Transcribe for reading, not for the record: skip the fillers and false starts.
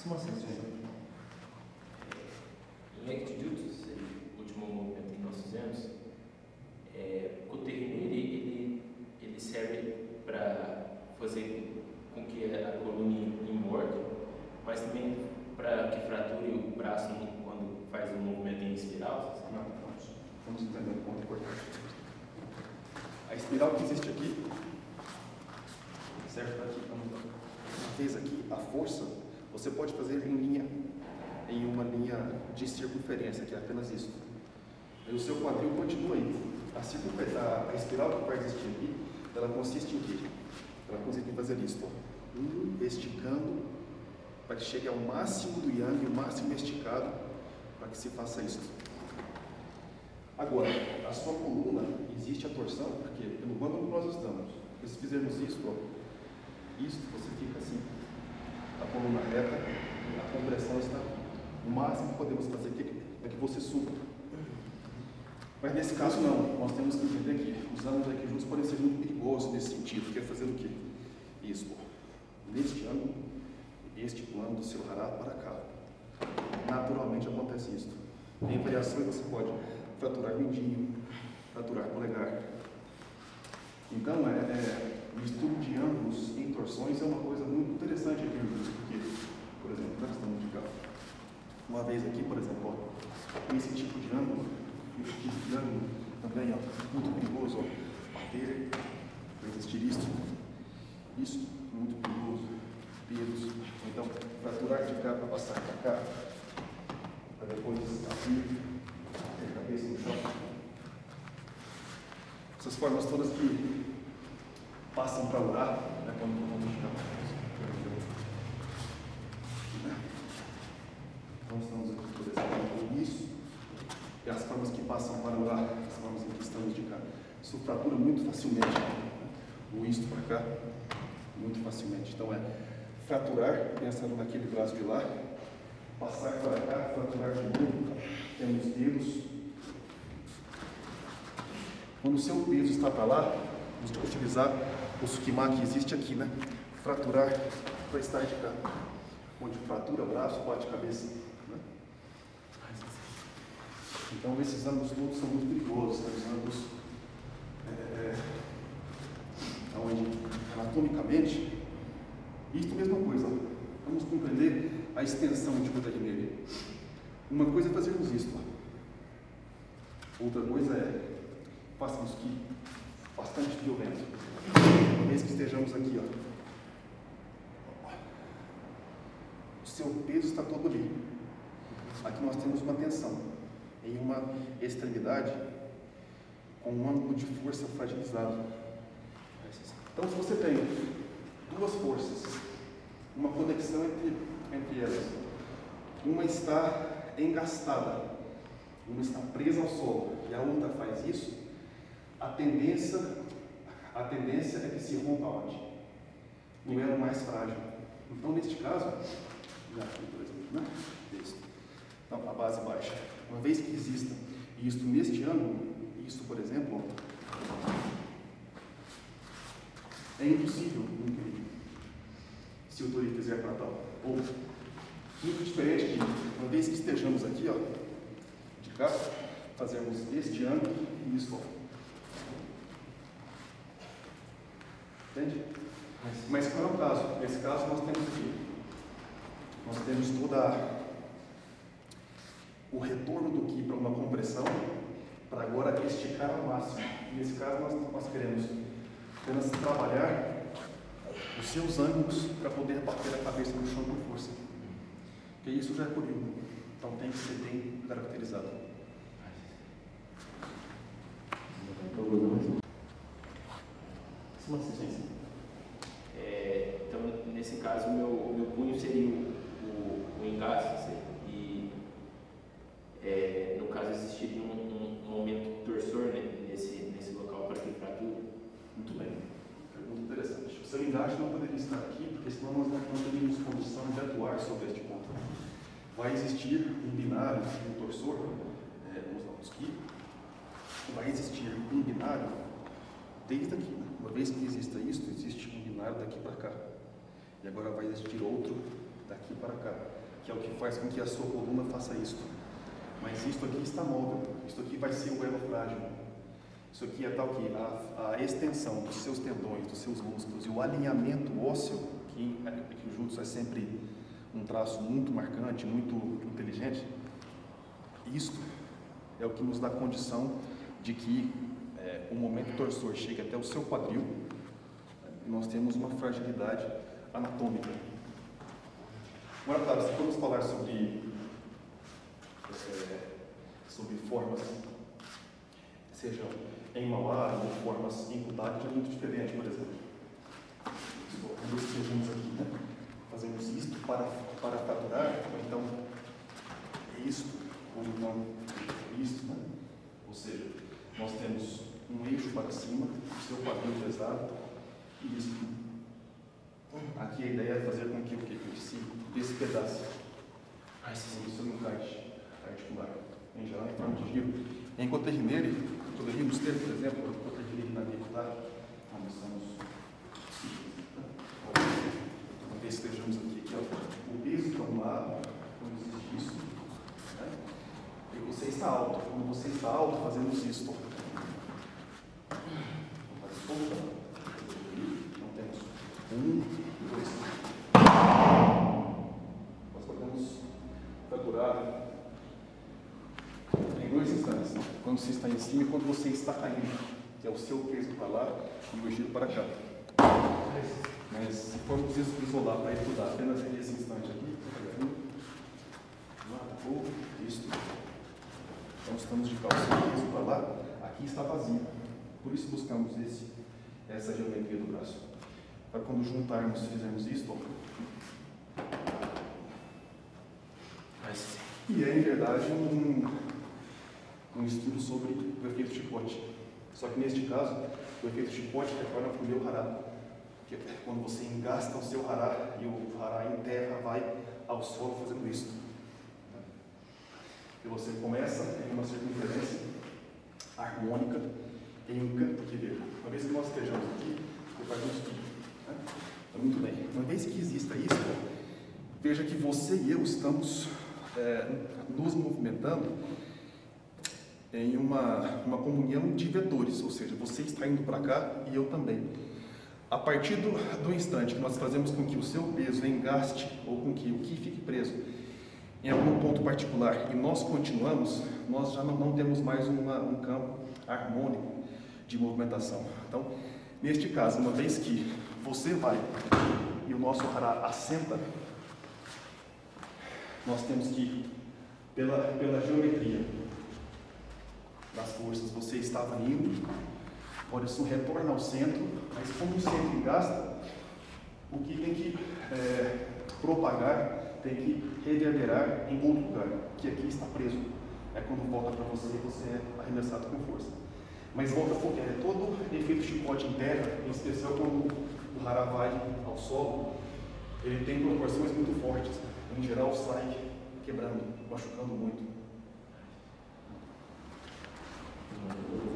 Uma sensação. Em Ectitudes, o último movimento que nós fizemos, o terreiro ele serve para fazer com que a coluna imorde, mas também para que frature o braço quando faz um movimento em espiral. Não, vamos entender um ponto importante. A espiral que existe aqui serve para aqui. Uma vez aqui, a força você pode fazer em uma linha de circunferência, que é apenas isso. E o seu quadril continua aí. A espiral que vai existir aqui, ela consiste em quê? Ela consiste em fazer isso, esticando, para que chegue ao máximo do yang, o máximo esticado, para que se faça isso. Agora, a sua coluna, existe a torção, porque pelo ângulo que nós estamos, se fizermos isso, você fica assim, a coluna reta, a compressão está aqui. O máximo que podemos fazer é que você suba. Mas nesse caso não, nós temos que entender que os ângulos aqui juntos podem ser muito perigosos nesse sentido, que é fazendo o quê? Isso, neste ângulo, este plano do seu hará para cá. Naturalmente acontece isso. Em variações você pode fraturar mindinho, fraturar polegar. Então, o estudo de ângulos em torções é uma coisa muito interessante aqui, porque, por exemplo, nós estamos de cá. Uma vez aqui, por exemplo, esse tipo de ângulo, também muito perigoso, bater, vai existir isso, muito perigoso, pesos, então fraturar de cá para passar para cá, para depois abrir, ter a cabeça no chão. Essas formas todas que passam para orar, quando vamos chegar. Então estamos aqui, por exemplo, isso, e as formas que passam para orar, as formas em que estamos de cá. Isso fratura muito facilmente, o isto para cá, muito facilmente. Então fraturar, pensando naquele braço de lá, passar para cá, fraturar de novo, temos dedos. Quando o seu peso está para lá, vamos utilizar o sukima que existe aqui, fraturar para estar de cá. Onde fratura braço, bate cabeça. Então esses ângulos todos são muito perigosos, os ângulos onde anatomicamente, isto mesma coisa, vamos compreender a extensão de cada nele. Uma coisa é fazermos isto, outra coisa é façamos que bastante violento, uma vez que estejamos aqui, o seu peso está todo ali, aqui nós temos uma tensão em uma extremidade com um ângulo de força fragilizado. Então, se você tem duas forças, uma conexão entre elas, uma está engastada, uma está presa ao solo e a outra faz isso, a tendência é que se rompa onde? No elo mais frágil. Então, neste caso, já aqui, por exemplo, então, a base baixa. Uma vez que exista isto neste ângulo, isto, por exemplo, é impossível inquirir se o Tori fizer para tal. Ou, muito diferente de, uma vez que estejamos aqui, de cá, fazermos este ângulo e isso. Entende? Mas qual é o caso? Nesse caso nós temos aqui. Nós temos toda o retorno do Ki para uma compressão, para agora esticar ao máximo. Nesse caso nós queremos apenas trabalhar os seus ângulos para poder bater a cabeça no chão com força. Porque isso já é por Yuga. Então tem que ser bem caracterizado. Então, nesse caso, meu punho seria o engaste, e no caso existiria um momento torsor nesse local para que fratura. Muito bem, pergunta interessante. O seu engaste não poderia estar aqui, porque senão nós não teríamos condição de atuar sobre este ponto. Vai existir um binário, um torsor, vamos lá, aqui, vai existir um binário desde aqui, Uma vez que exista isto, existe um binário daqui para cá. E agora vai existir outro daqui para cá, que é o que faz com que a sua coluna faça isto. Mas isto aqui está móvel, isto aqui vai ser o elo frágil. Isso aqui é tal que a extensão dos seus tendões, dos seus músculos e o alinhamento ósseo, que o jutsu é sempre um traço muito marcante, muito inteligente, isto é o que nos dá condição de que o momento torsor chegue até o seu quadril e nós temos uma fragilidade anatômica. Agora, claro, se formos falar sobre formas, sejam em Mauá ou formas em Kudaki, é muito diferente, por exemplo. Quando estejamos aqui, né? Fazemos isto para fraturar, ou então isto, ou então isto, né? Ou seja, nós temos um eixo para cima, o seu quadril pesado, e isso. Aqui a ideia é fazer com que o que se despedace. Isso não encaixe articular. Em geral, em forma de giro. Em Kotehimeri, poderíamos ter, por exemplo, Kotehimeri na dificuldade. Uma vez que estejamos aqui, ó, o peso para um lado, quando existe isso, né? E você está alto. Quando você está alto, fazemos isto. Não temos 1, 2, 3. Nós podemos fraturar em 2 instantes, quando você está em cima e quando você está caindo, que é o seu peso para lá e o giro para cá. Mas se formos isolar para estudar apenas esse instante aqui, isto. Então estamos de calça, peso para lá, aqui está vazio. Por isso buscamos essa geometria do braço. Para quando juntarmos, fizermos isto, e é em verdade um estudo sobre o efeito chicote. Só que neste caso, o efeito chicote retorna para o meu hará, que é quando você engasta o seu hará e o hará em terra vai ao solo fazendo isso. E você começa em uma circunferência harmônica em um canto que veja. Uma vez que nós estejamos aqui, você faz um estudo. Né? Então, muito bem. Uma vez que exista isso, veja que você e eu estamos nos movimentando em uma comunhão de vetores, ou seja, você está indo para cá e eu também. A partir do instante que nós fazemos com que o seu peso engaste ou com que o ki fique preso em algum ponto particular e nós continuamos, nós já não temos mais um campo harmônico de movimentação. Então, neste caso, uma vez que você vai e o nosso hará assenta, nós temos que, pela geometria das forças, você estava indo, agora isso retorna ao centro, mas como o centro engasta, o que tem que propagar, tem que reverberar em outro lugar, que aqui está preso. É quando volta para você, você é arremessado com força. Mas volta porque todo efeito chicote em terra, em especial quando o hará vai ao solo, ele tem proporções muito fortes. Em geral, sai quebrando, machucando muito.